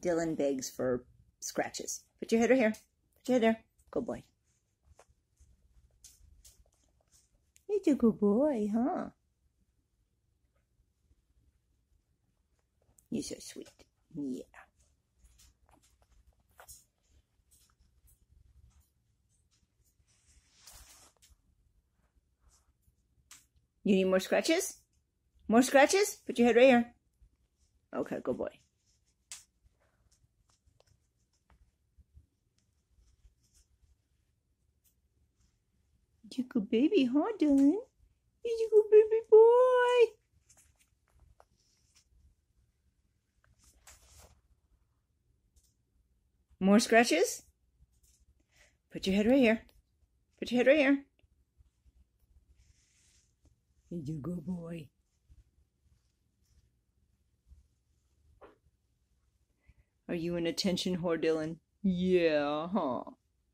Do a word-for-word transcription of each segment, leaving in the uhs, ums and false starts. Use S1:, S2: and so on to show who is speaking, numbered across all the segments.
S1: Dylan begs for scratches. Put your head right here. Put your head there. Good boy. He's a good boy, huh? You're so sweet. Yeah. You need more scratches? More scratches? Put your head right here. Okay, good boy. You're a good baby, huh, Dylan? He's a good baby boy. More scratches? Put your head right here. Put your head right here. He's a good boy. Are you an attention whore, Dylan? Yeah, huh?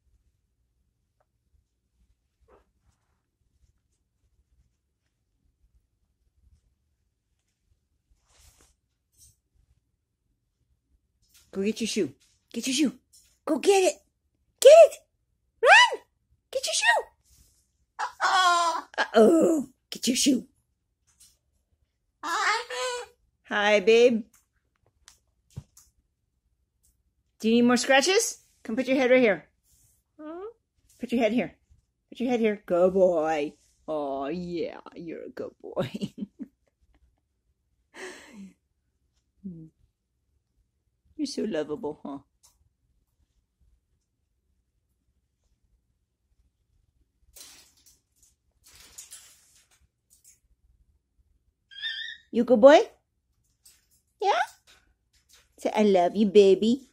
S1: Go get your shoe. Get your shoe. Go get it. Get it. Run. Get your shoe. Uh-oh. Uh-oh. Get your shoe. Hi, babe. Do you need more scratches? Come put your head right here. Put your head here. Put your head here. Good boy. Oh, yeah. You're a good boy. You're so lovable, huh? You good boy? Yeah? Say, I love you, baby.